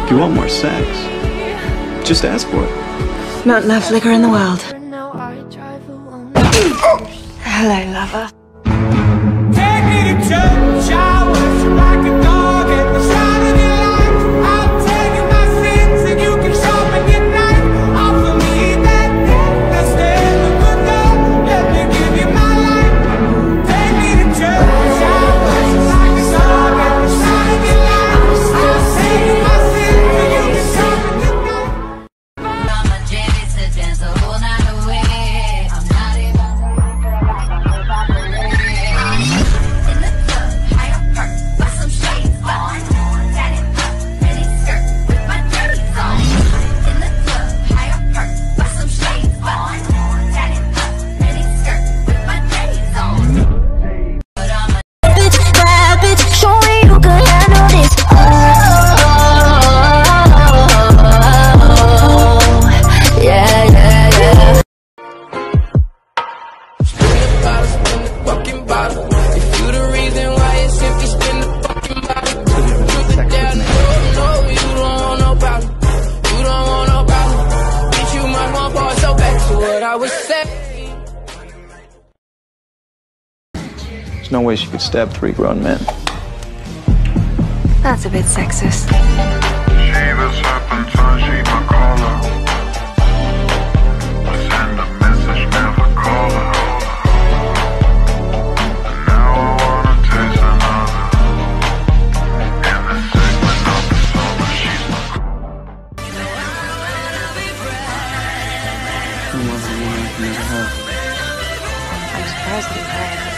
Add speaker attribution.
Speaker 1: If you want more sex, just ask for it.
Speaker 2: Not enough liquor in the world. Hello, lover.
Speaker 3: Take me to church, I worship like a dog at the side of your life. I'll tell you my sins and you can sharpen your knife. Offer me that gift, the stand of good dog. Let me give you my life. Take me to church, I worship like a dog at the side of your life. I'll tell you my sins and you can sharpen your knife.
Speaker 4: I'm a Jenny to dance the whole night away. I'm not even
Speaker 1: There's no way she could stab 3 grown men.
Speaker 2: That's a bit sexist. I'm surprised you tried.